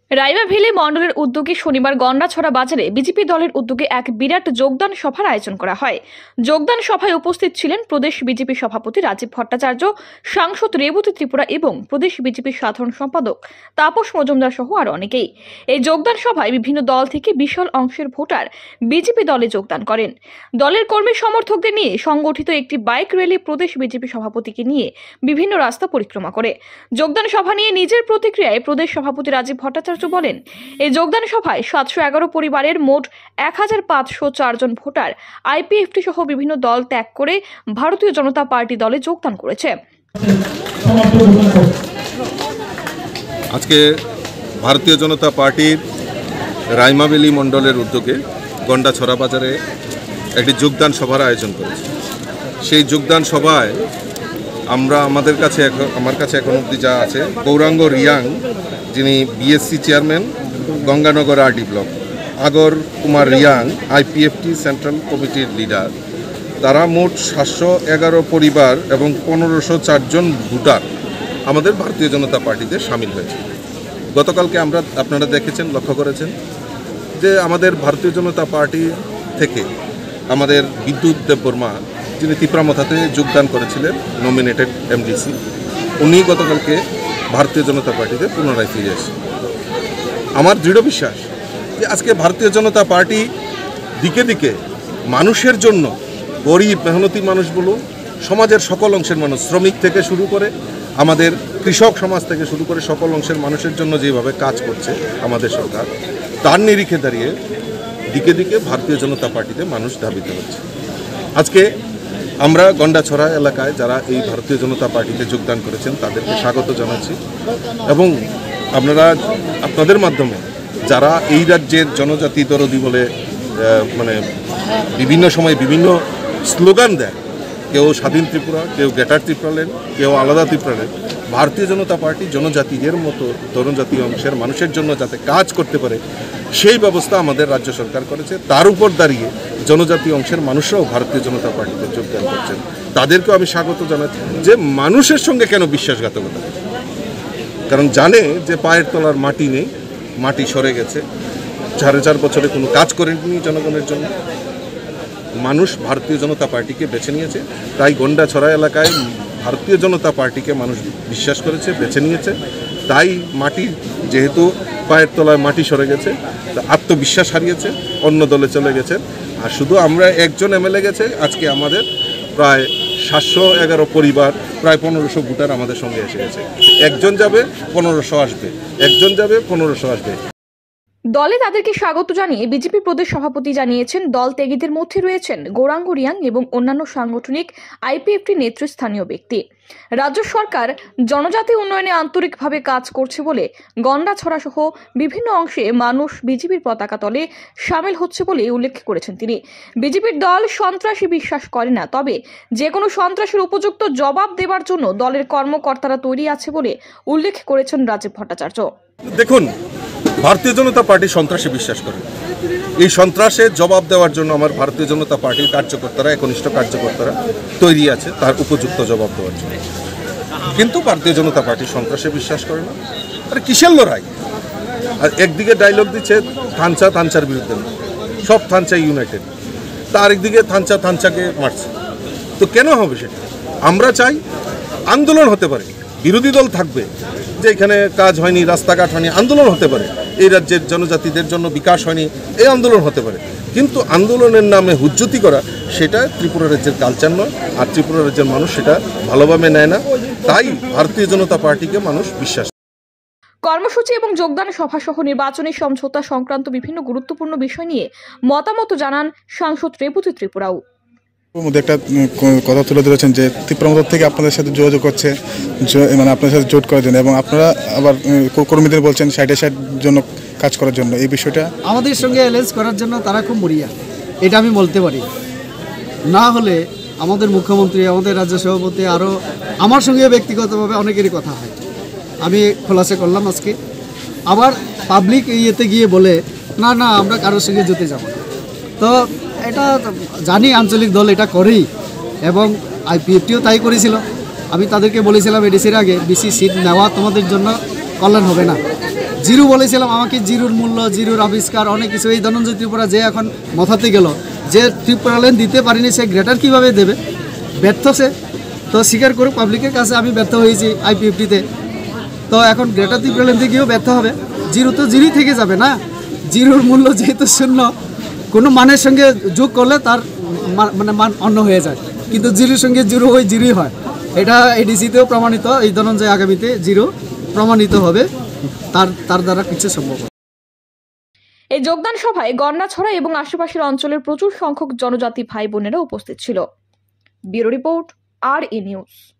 রাইমাভেলী মণ্ডলের উদ্যোগে শনিবার গন্ডাছড়া বাজারে বিজেপি দলের উদ্যোগে এক বিরাট যোগদান সভার আয়োজন করা হয়। যোগদান সভায় উপস্থিত ছিলেন প্রদেশ বিজেপি সভাপতি রাজীব ভট্টাচার্য, সাংসদ রেবতী ত্রিপুরা এবং প্রদেশ বিজেপির সাধারণ সম্পাদক তাপস মজুমদার সহ আরও অনেকেই। এই যোগদান সভায় বিভিন্ন দল থেকে বিশাল অংশের ভোটার বিজেপি দলে যোগদান করেন। দলের কর্মী সমর্থকদের নিয়ে সংগঠিত একটি বাইক র্যালি প্রদেশ বিজেপি সভাপতিকে নিয়ে বিভিন্ন রাস্তা পরিক্রমা করে। যোগদান সভা নিয়ে নিজের প্রতিক্রিয়ায় প্রদেশ সভাপতি রাজীব ভট্টাচার্য বলেন, এই যোগদান সভায় 711 পরিবারের মোট 1504 জন ভোটার আইপিএফটি সহ বিভিন্ন দল ত্যাগ করে ভারতীয় জনতা পার্টি দলে যোগদান করেছে। আজকে ভারতীয় জনতা পার্টির রাইমাভেলী মণ্ডলের উদ্যোগে গন্ডাছড়া বাজারে একটি যোগদান সভার আয়োজন করেছে। সেই যোগদান সভায় আমার কাছে এখন অবধি যা আছে, গৌরাঙ্গ রিয়াং যিনি BSC chairman Ganganagar RD block, Agar Kumar Reang IPFT central কমিটির লিডার, তারা মোট 711 পরিবার এবং 1504 জন ভোটার আমাদের ভারতীয় জনতা পার্টিতে সামিল হয়েছে। গতকালকে আপনারা দেখেছেন, লক্ষ্য করেছেন যে আমাদের ভারতীয় জনতা পার্টি থেকে আমাদের বিদ্যুৎ দেববর্মা, যিনি তিপ্রামথাতে যোগদান করেছিলেন নমিনেটেড এমডিসি, উনি গতকালকে ভারতীয় জনতা পার্টিতে পুনরায় ফিরে এসেছেন। আমার দৃঢ় বিশ্বাস যে আজকে ভারতীয় জনতা পার্টি দিকে দিকে মানুষের জন্য, গরিব মেহনতি মানুষ বলুন, সমাজের সকল অংশের মানুষ, শ্রমিক থেকে শুরু করে আমাদের কৃষক সমাজ থেকে শুরু করে সকল অংশের মানুষের জন্য যেভাবে কাজ করছে আমাদের সরকার, তার নিরিখে দাঁড়িয়ে দিকে দিকে ভারতীয় জনতা পার্টিতে মানুষ ধাবিত হচ্ছে। আজকে আমরা গন্ডাছড়া এলাকায় যারা এই ভারতীয় জনতা পার্টিতে যোগদান করেছেন তাদেরকে স্বাগত জানাচ্ছি, এবং আপনাদের মাধ্যমে যারা এই রাজ্যের জনজাতি দরদি বলে বিভিন্ন সময় বিভিন্ন স্লোগান দেয়, কেউ স্বাধীন ত্রিপুরা, কেউ গ্রেটার ত্রিপুরাল্যান্ড, কেউ আলাদা ত্রিপুরাল্যান্ড, ভারতীয় জনতা পার্টি জনজাতিদের মতো জনজাতি অংশের মানুষের জন্য যাতে কাজ করতে পারে সেই ব্যবস্থা আমাদের রাজ্য সরকার করেছে। তার উপর দাঁড়িয়ে জনজাতি অংশের মানুষরাও ভারতীয় জনতা পার্টিতে যোগদান করছেন। তাদেরকেও আমি স্বাগত জানাচ্ছি যে মানুষের সঙ্গে কেন বিশ্বাসঘাতকতা, কারণ জানে যে পায়ের তলার মাটি নেই, মাটি সরে গেছে, 4.5 বছরে কোনো কাজ করেনি জনগণের জন্য। মানুষ ভারতীয় জনতা পার্টিকে বেছে নিয়েছে, তাই গন্ডাছড়া এলাকায় ভারতীয় জনতা পার্টিকে মানুষ বিশ্বাস করেছে, বেছে নিয়েছে। তাই মাটি যেহেতু পায়ের তলায় মাটি সরে গেছে, আত্মবিশ্বাস হারিয়েছে, অন্য দলে চলে গেছে। আর শুধু আমরা একজন এমএলএ গেছে, আজকে আমাদের প্রায় 711 পরিবার, প্রায় 1500 ভোটার আমাদের সঙ্গে এসে গেছে। একজন যাবে 1500 আসবে, একজন যাবে 1500 আসবে। দলে তাদেরকে স্বাগত জানিয়ে বিজেপি প্রদেশ সভাপতি জানিয়েছেন, দল ত্যাগীদের মধ্যে রয়েছেন গৌরাঙ্গ রিয়াং এবং অন্যান্য সাংগঠনিক আইপিএফটি নেতৃস্থানীয় ব্যক্তি। রাজ্য সরকার জনজাতি উন্নয়নে আন্তরিকভাবে কাজ করছে বলে গন্ডাছড়া সহ বিভিন্ন অংশে মানুষ বিজেপির পতাকা তলে সামিল হচ্ছে বলে উল্লেখ করেছেন তিনি। বিজেপির দল সন্ত্রাসী বিশ্বাস করে না, তবে যে কোনো সন্ত্রাসের উপযুক্ত জবাব দেওয়ার জন্য দলের কর্মকর্তারা তৈরি আছে বলে উল্লেখ করেছেন রাজীব ভট্টাচার্য। দেখুন, ভারতীয় জনতা পার্টি সন্ত্রাসে বিশ্বাস করে। এই সন্ত্রাসে জবাব দেওয়ার জন্য আমার ভারতীয় জনতা পার্টির কার্যকর্তারা, একনিষ্ঠ কার্যকর্তারা তৈরি আছে তার উপযুক্ত জবাব দেওয়ার জন্য। কিন্তু ভারতীয় জনতা পার্টি সন্ত্রাসে বিশ্বাস করে না। আর কিসের লড়াই? আর একদিকে ডায়লগ দিচ্ছে থানচা থানচার বিরুদ্ধে, সব থানচা ইউনাইটেড, তার একদিকে থানচা থানচাকে মারছে। তো কেন হবে সেটা? আমরা চাই আন্দোলন হতে পারে, বিরোধী দল থাকবে যে এখানে কাজ হয়নি, রাস্তাঘাট হয়নি, আন্দোলন হতে পারে, এই রাজ্যের জনজাতিদের জন্য বিকাশ হয়নি, এই আন্দোলন হতে পারে। কিন্তু আন্দোলনের নামে হুজ্জতি করা, সেটা ত্রিপুরা রাজ্যের কালচার নয়, আর ত্রিপুরা রাজ্যের মানুষ সেটা ভালোভাবে নেয় না। তাই ভারতীয় জনতা পার্টিকে মানুষ বিশ্বাস। কর্মসূচি এবং যোগদান সভা সহ নির্বাচনী সমঝোতা সংক্রান্ত বিভিন্ন গুরুত্বপূর্ণ বিষয় নিয়ে মতামত জানান সাংসদ রেবতী ত্রিপুরাও। মধ্যে একটা কথা তুলে ধরেছেন যে ত্রিপুরা থেকে আপনাদের সাথে যোগাযোগ করছে, মানে আপনাদের সাথে জোট করার জন্য, এবং আপনারা আবার কর্মীদের বলছেন 60 জন্য কাজ করার জন্য। এই বিষয়টা আমাদের সঙ্গে অ্যালায়েন্স করার জন্য তারা খুব মরিয়া, এটা আমি বলতে পারি। না হলে আমাদের মুখ্যমন্ত্রী, আমাদের রাজ্য সভাপতি, আরও আমার সঙ্গে ব্যক্তিগতভাবে অনেকেরই কথা হয়, আমি খোলাসা করলাম আজকে। আবার পাবলিক ইয়েতে গিয়ে বলে না না আমরা কারোর সঙ্গে যেতে যাব না। তো এটা জানি আঞ্চলিক দল এটা করেই, এবং আইপিএফটিও তাই করেছিল। আমি তাদেরকে বলেছিলাম এডিসির আগে, বিসি সিট নেওয়া তোমাদের জন্য কল্যাণ হবে না, জিরো বলেছিলাম, আমাকে জিরোর মূল্য, জিরোর আবিষ্কার অনেক কিছু, এই ধনঞ্জয় ত্রিপুরা যে এখন মাথাতে গেল, যে ত্রিপুরা লেন দিতে পারিনি সে গ্রেটার কীভাবে দেবে, ব্যর্থ সে। তো স্বীকার করুক, পাবলিকের কাছে আমি ব্যর্থ হয়েছি IPFT-তে। তো এখন গ্রেটার ত্রিপুরা লেন গিয়েও ব্যর্থ হবে। জিরো তো জিরোই থেকে যাবে না, জিরোর মূল্য যেহেতু শূন্য, কোনো মানের সঙ্গে যোগ করলে তার মানে মান অন্য হয়ে যায়, কিন্তু জিরোর সঙ্গে জিরো ওই জিরোই হয়। এটা ADC-তেও প্রমাণিত, এই ধনঞ্জয় আগামীতে জিরো প্রমাণিত হবে, তার দ্বারা কিছু সম্ভব হবে। এই যোগদান সভায় গন্ডাছড়া এবং আশেপাশের অঞ্চলের প্রচুর সংখ্যক জনজাতি ভাই বোনেরা উপস্থিত ছিল। Bureau report, RE news.